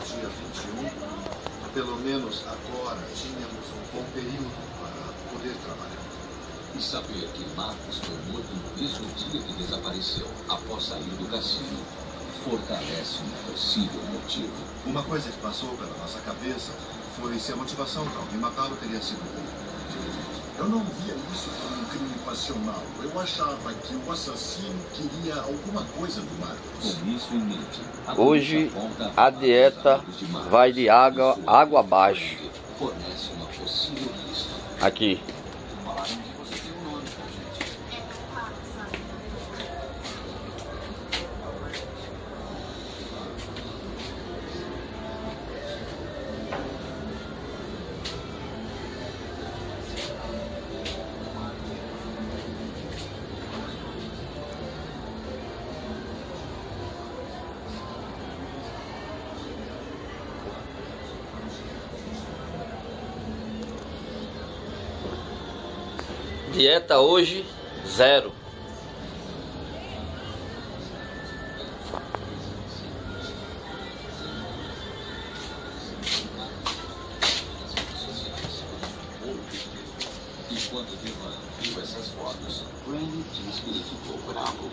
dia 21, pelo menos agora tínhamos um bom período para poder trabalhar. E saber que Marcos foi morto no mesmo dia que desapareceu, após sair do cassino, fortalece um possível motivo. Uma coisa que passou pela nossa cabeça foi se a motivação para alguém matá-lo teria sido boa. Eu não via isso como um crime passional. Eu achava que o assassino queria alguma coisa do Marcos. Com isso em mente, hoje a dieta vai de água abaixo. Fornece uma possível pista. Aqui. Dieta hoje, 0. E quando Devan viu essas fotos, Brandy diz que ele ficou bravo.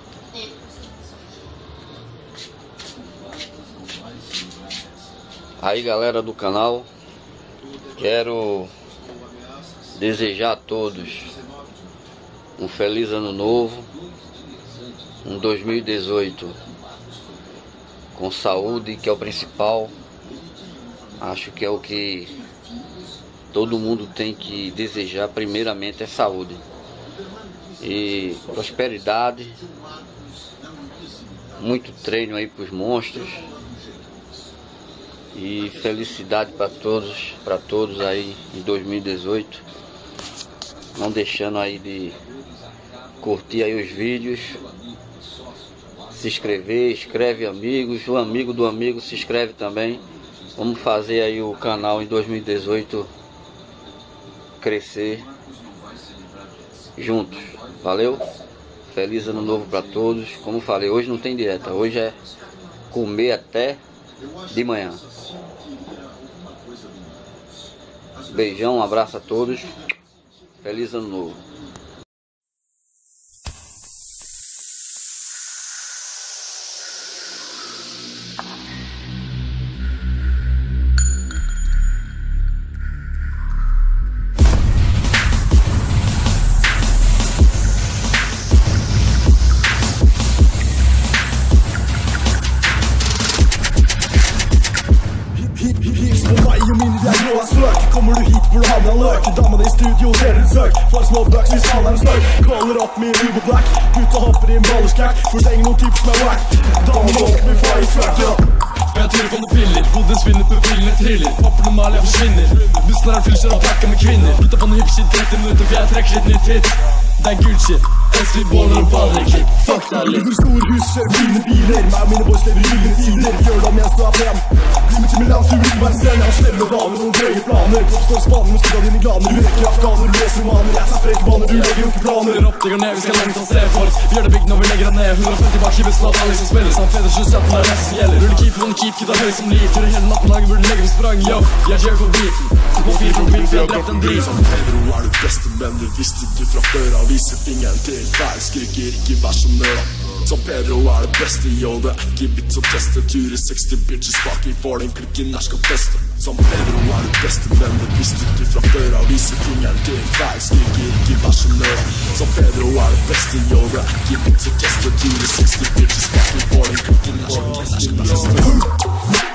Aí, galera do canal, quero desejar a todos um feliz ano novo, um 2018 com saúde, que é o principal. Acho que é o que todo mundo tem que desejar. Primeiramente é saúde e prosperidade, muito treino aí para os monstros e felicidade para todos aí em 2018. Não deixando aí de curtir aí os vídeos, se inscrever, escreve amigos, o amigo do amigo se inscreve também. Vamos fazer aí o canal em 2018 crescer juntos. Valeu? Feliz ano novo para todos. Como falei, hoje não tem dieta, hoje é comer até de manhã. Beijão, um abraço a todos. Feliz ano novo. Kommer du hit for å handle en løk? Damene i studio ser ut søk. For små bucks hvis alle er snøk. Caller opp min Uber Black. Gutta hopper i en ballerskakk. Forteng noen typer som er wack. Damene åker med fire track, ja. Jeg tror på noen piller. Hodet svinner på pillene triller. Papperne maler, jeg forsvinner. Bussen her fyller og pakker med kvinner. Gutta på noe hipp shit 30 minutter, for jeg trekker litt nytt hit. Det er good shit. SV baller og baller klipp. Fuck deg litt. Bygger store hus, kjører fine biler. Meg og mine boys lever hyggelig tider. Gjør det om jeg står pen. Bli med til min land, du vil ikke være sen. Jeg har snelle og vaner, noen drøye planer. Klopp står spaner, nå skal dine glaner. Du reker afghaner, du leser romaner. Jeg tar prekebaner, du legger jo ikke planer. Ropp, det går ned, vi skal langt av sted folk. Vi gjør det big når vi legger det ned. 150 bak i bussen av alle som spiller. Samt Pedersen, 17 er det meste som gjelder. Ruller keep, runner keep, kidda høy som liv. Gjør det hele natten, lager burde legge på sprang, yo. Jeg kjører på beaten. På 4 fra big, for jeg har drept en drit. Som Pedro er du beste, men det visste du fra før. Han viser fingeren til feil, skriker ikke vær som nør. Som Pedro er det beste, yo, det er ikke vits å teste. Turer 60 bitches bak i for den klikken her skal feste. Som Pedro er det beste, men det visste du fra før. Han viser fingeren til feil, skriker ikke vær som nør. Som Pedro er det beste, yo, det er ikke vits å teste. Turer 60 bitches bak i for den klikken her skal feste.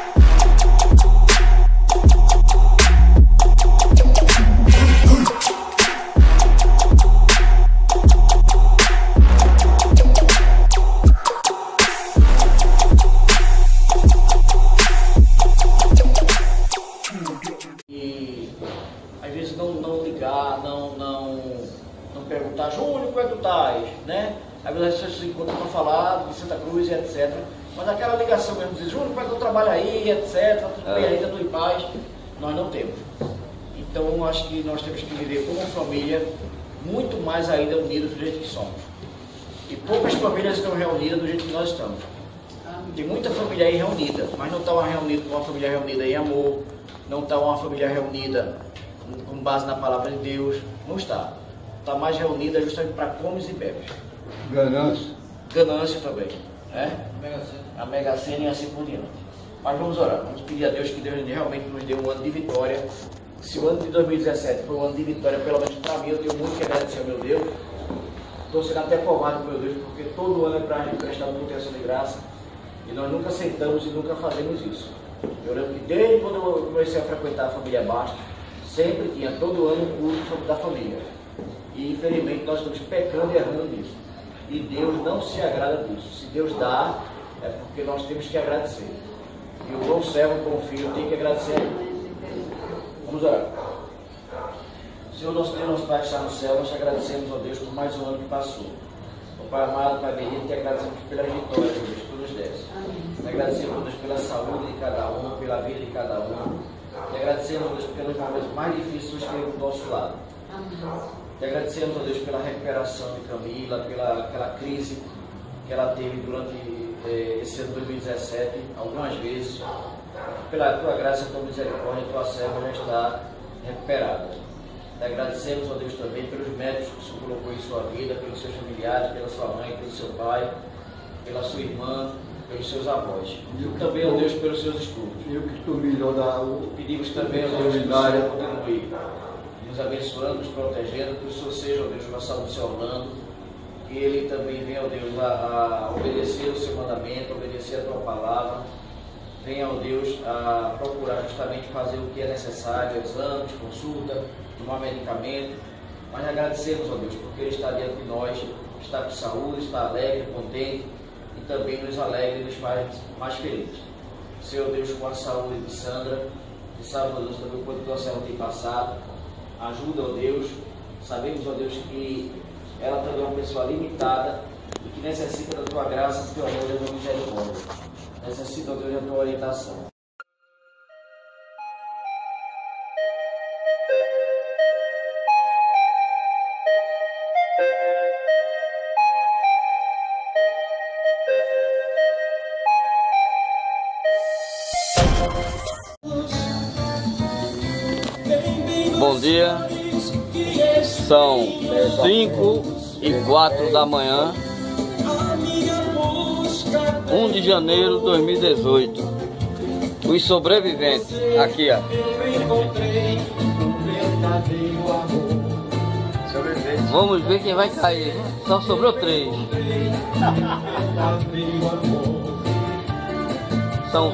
Não perguntar, Júnior, como é que tu estás, né? Às vezes as pessoas se encontram para falar de Santa Cruz e etc. Mas aquela ligação mesmo, dizer, Júnior, como é que tu trabalha aí, etc. Tudo bem aí, tá tudo em paz. Nós não temos. Então acho que nós temos que viver como família, muito mais ainda unidos do jeito que somos. E poucas famílias estão reunidas do jeito que nós estamos. Tem muita família aí reunida, mas não está uma família reunida em amor, não está uma família reunida com base na palavra de Deus, não está. Está mais reunida justamente para comes e bebes. Ganância. Ganância também, né? A Mega Sena e assim por diante. Mas vamos orar, vamos pedir a Deus que Deus realmente nos dê um ano de vitória. Se o ano de 2017 foi um ano de vitória, pelo menos para mim, eu tenho muito que agradecer ao meu Deus. Estou sendo até formado, meu Deus, porque todo ano é para a gente prestar manutenção de graça. E nós nunca aceitamos e nunca fazemos isso. Eu lembro que desde quando eu comecei a frequentar a família Bastos, sempre tinha todo ano um culto da família. E infelizmente nós estamos pecando e errando nisso. E Deus não se agrada disso. Se Deus dá, é porque nós temos que agradecer. E o bom servo, o bom filho, tem que agradecer a Ele. Vamos orar. Senhor, nosso Deus, nosso Pai que está no céu, nós te agradecemos, ó Deus, por mais um ano que passou. Ó Pai amado, Pai bendito, te agradecemos pelas vitórias, ó Deus, que tu nos deste. Te agradecemos, ó Deus, pela saúde de cada um, pela vida de cada um. Te agradecemos, ó Deus, pelos momentos mais difíceis que esteve do nosso lado. Te agradecemos, ó Deus, pela recuperação de Camila, pela aquela crise que ela teve durante esse ano 2017, algumas vezes. Pela tua graça, tua misericórdia, tua serva já está recuperada. Te agradecemos, ó Deus, também pelos médicos que o Senhor colocou em sua vida, pelos seus familiares, pela sua mãe, pelo seu pai, pela sua irmã, pelos seus avós. E também, ó Deus, pelos seus estudos. Eu que estou melhor Pedimos também, ó Deus, que o Senhor continue nos abençoando, nos protegendo, que o Senhor seja, ó Deus, o nosso do seu Orlando, que ele também venha, ó Deus, a obedecer o seu mandamento, obedecer a tua palavra, venha, ó Deus, a procurar justamente fazer o que é necessário, exames, consulta, tomar medicamento, mas agradecemos, ó Deus, porque ele está diante de nós, está com saúde, está alegre, contente e também nos alegra e nos faz mais felizes. Senhor Deus, com a saúde de Sandra, que sabe, ó Deus, também quanto tua serva tem passado, ajuda, ó Deus, sabemos, ó Deus, que ela também é uma pessoa limitada e que necessita da tua graça, do teu amor e da tua misericórdia. Necessita, ó Deus, da tua orientação. Bom dia, são 5h04 da manhã, 1 de janeiro de 2018. Os sobreviventes, aqui ó. Vamos ver quem vai cair, só sobrou 3. São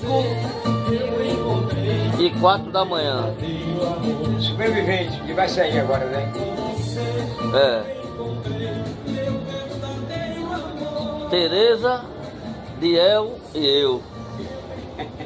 5h04 da manhã. Sobrevivente, que vai sair agora, né? É. Tereza, Diel e eu.